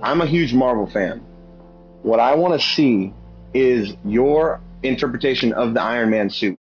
I'm a huge Marvel fan. What I want to see is your interpretation of the Iron Man suit.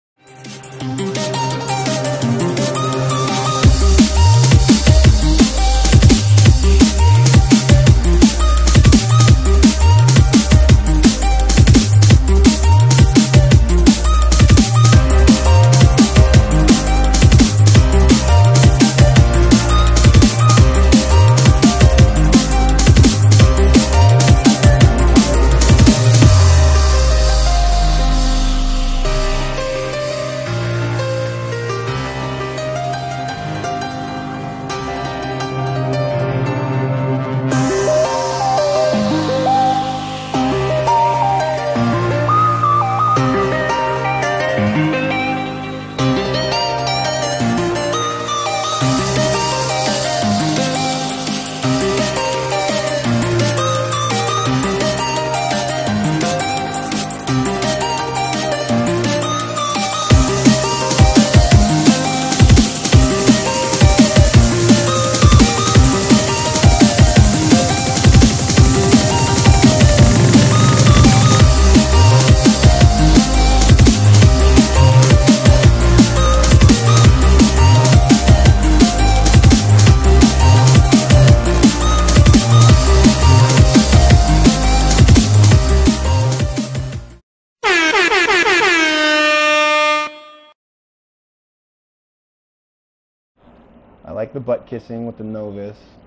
I like the butt kissing with the Novus.